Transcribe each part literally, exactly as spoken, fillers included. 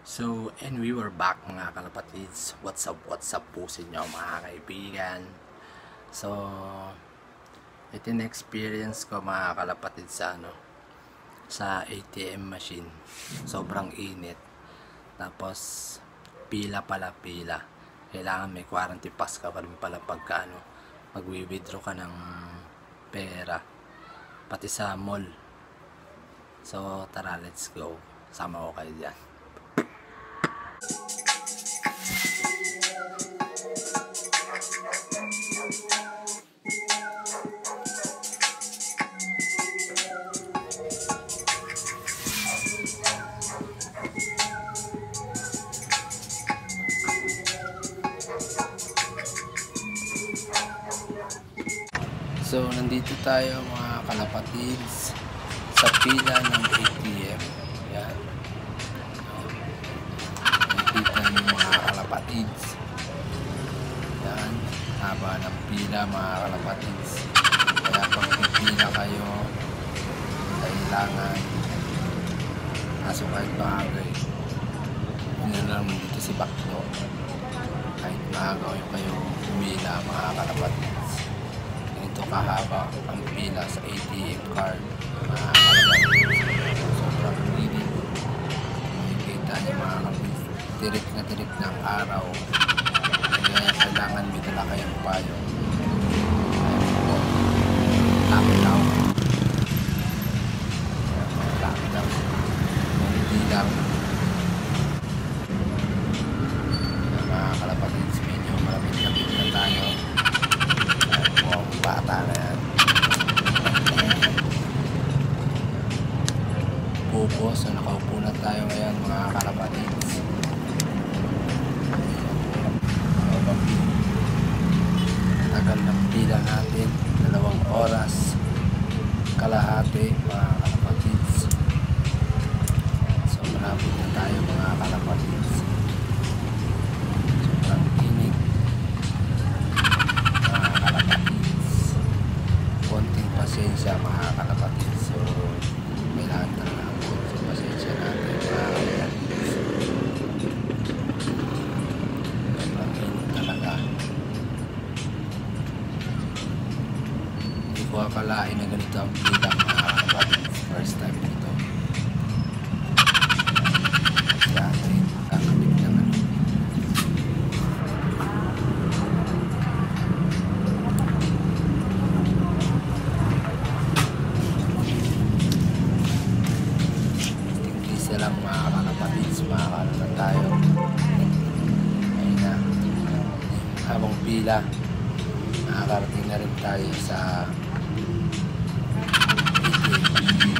So, and we were back mga kalapatids. What's up, what's up po sa inyo mga kaibigan. So, ito na experience ko mga kalapatids sa ano, sa A T M machine. Sobrang init. Tapos, pila pala pila. Kailangan may quarantine pass ka pa rin pala pagka ano, mag-withdraw ka ng pera. Pati sa mall. So, tara, let's go. Sama ko kayo dyan. So, nandito tayo mga kalapatids sa pila ng A T M. Yan. Nakikita niyo mga kalapatids. Yan. Haba ng pila mga kalapatids. Kaya pag pipila kayo, kailangan kaso kahit bagay. Yun lang dito si Baklo. Kahit maaga kayo pumila mga kalapatids. Ito kahaba ang pila sa A T M card mga kalapatids. Sobrang init. Makikita niyo mga kalapatids, tirik na tirik ng araw. Kaya kailangan may dala kayong payo. Laki daw. Laki daw. Hindi lang. Mga kalapatids, medyo malamig-lamig na tayo. Bata na yan. Pupo, so nakaupo na tayo ngayon mga kalapatids. Tagal ng pila natin, dalawang oras kalahati mga kalapatids. So malapit na tayo mga kalapatids. Sobrang init mga kalapatids. Konting pasensya mga kalapatids. So kailangan talaga ng konting pasensya natin mga kalapatids. Sobrang init talaga. Hindi ko akalain na ganito ang pila mga kalapatids. First time dito. Dati kakabit lang ano. Lang mga kalapatids, makakano na tayo. Ayun na, habang pila nakakarating na rin tayo sa A T M.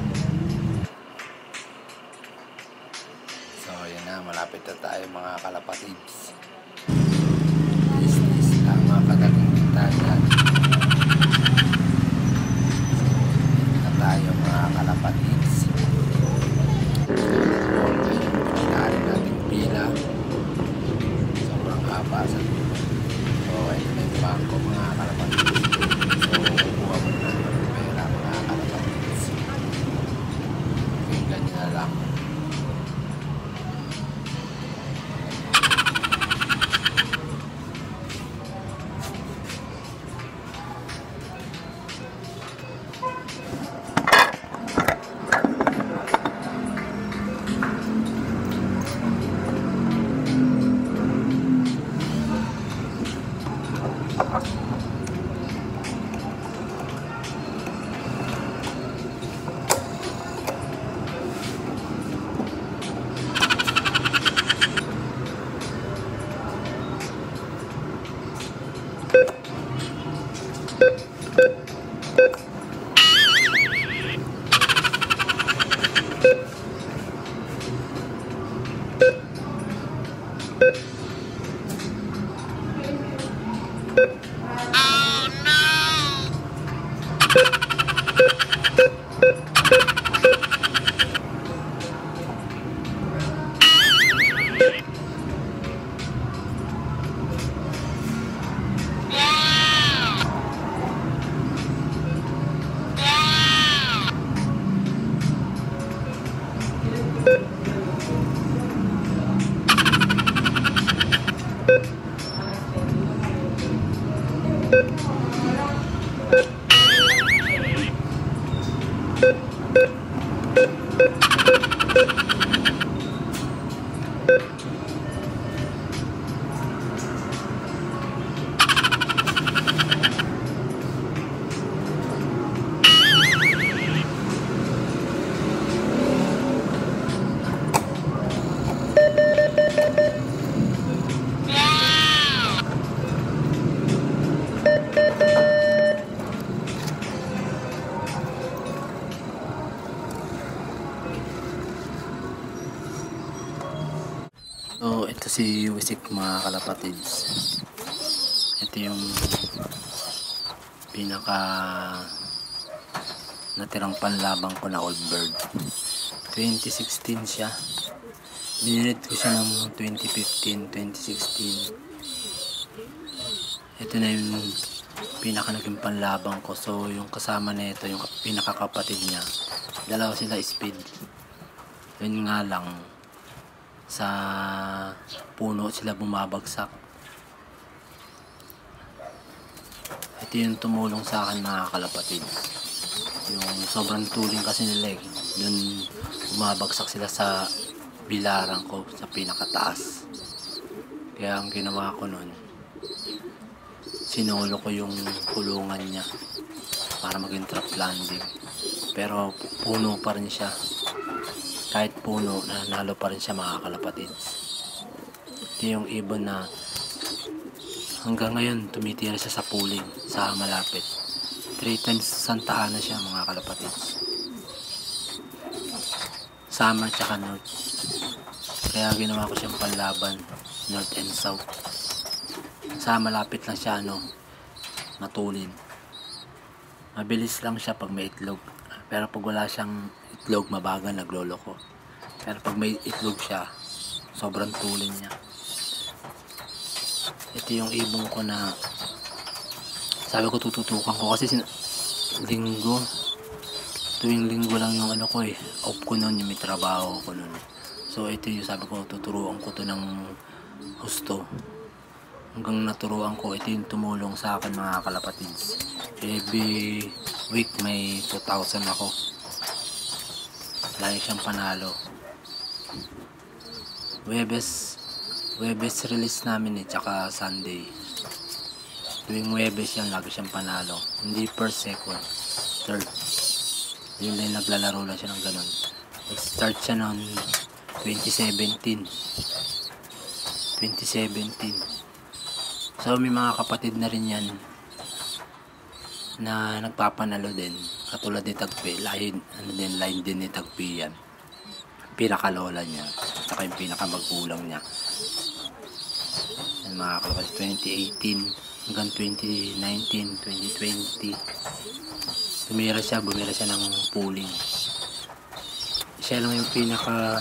So ayun na, malapit na tayo mga kalapatids. This is lang makakarating din tayo na tayo mga kalapatids. Pinari natin pila. Sobrang haba sa dito. So, ito na yung bangko mga kalapatids. So, kukuha mo na ng pera mga kalapatids. Okay, ganyan na lang. So, ito si Wisik mga kalapatids. Ito yung pinaka natirang panlabang ko na old bird. twenty sixteen siya. Binilit ko siya ng twenty fifteen, twenty sixteen. Ito na yung pinaka naging panlabang ko. So, yung kasama na ito, yung pinakakapatid niya, dalawa sila speed. Yun nga lang, sa puno sila bumabagsak. Ito yung tumulong sa akin mga kalapatid. Yung sobrang tuling kasi nila eh. Dun bumabagsak sila sa bilarang ko sa pinakataas. Kaya ang ginawa ko nun, sinulo ko yung kulungan niya para maging trap landing. Pero puno pa rin siya. Kahit puno, nanalo pa rin siya mga kalapatids. Ito yung ibon na hanggang ngayon tumitira siya sa pooling, sa malapit. Three times Santa Ana siya mga kalapatids. Summer tsaka north. Kaya ginawa ko siyang panlaban, north and south. Sa malapit lang siya, ano, matulin. Mabilis lang siya pag may itlog. Pero pag wala siyang itlog, mabagal, nagloloko. Pero pag may itlog siya, sobrang tulin niya. Ito yung ibon ko na sabi ko tututukan ko kasi sin- linggo, tuwing linggo lang yung ano ko eh, off ko nun, yung may trabaho ko nun. So ito yung sabi ko, tuturuan ko to ng husto. Hanggang naturuan ko, ito yung tumulong sa akin mga kalapatids. Every week may two thousand ako. Lagi siyang panalo. Webes, Webes release namin eh, tsaka Sunday. Tuwing Webes yan, lagi siyang panalo. Hindi per second, third. Yun lang, naglalaro lang siya ng ganun. Nag-start siya noon twenty seventeen. twenty seventeen. So may mga kapatid na rin yan na nagpapanalo din, katulad ni Tagpi, line, ano din, line din ni Tagpi yan, pinakalola niya, saka yung pinakamagbulang niya. Yan mga kalapatids, twenty eighteen hanggang twenty nineteen, twenty twenty, tumira siya, bumira siya ng pooling. Siya lang yung pinaka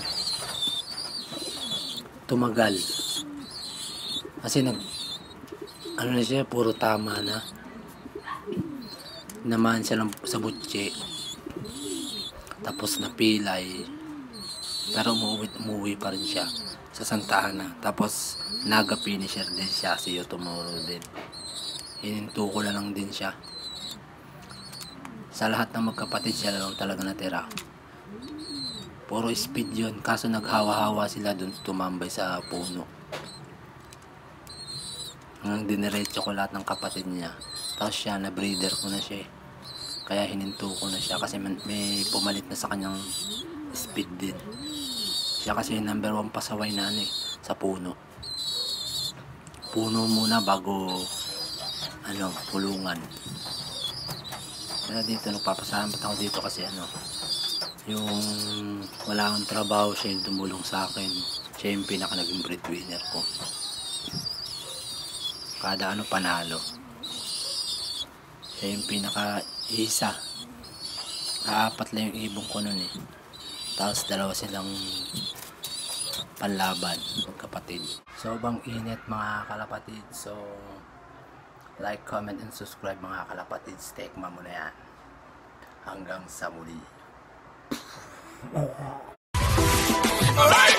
tumagal kasi nag ano na siya, puro tama na. Naman siya lang sa butche. Tapos napilay. Pero umuwi, umuwi pa rin siya sa Santa Ana. Tapos naga finisher din siya. See you tomorrow din. Hininto ko na lang din siya. Sa lahat ng magkapatid siya lang talaga natira. Puro speed yun. Kaso naghawa-hawa sila dun tumambay sa puno. Hanggang diniretso ko lahat ng kapatid niya. Tapos siya, na-breeder ko na siya eh. Kaya hininto ko na siya kasi may pumalit na sa kanyang speed din. Siya kasi number one pasaway na ano eh, sa puno. Puno muna bago ano, pulungan. Kaya dito nagpapasalamat ako dito kasi ano, yung wala akong trabaho, siya yung tumulong sa akin. Siya yung pinaka naging breadwinner ko. Kada ano panalo. Siya yung pinaka isa. Apat lang yung ibong ko nun eh. Tapos dalawa silang panlaban, magkapatid. So bang init mga kalapatid. So like, comment, and subscribe mga kalapatid. Tekma mo na yan. Hanggang sa muli. Alright.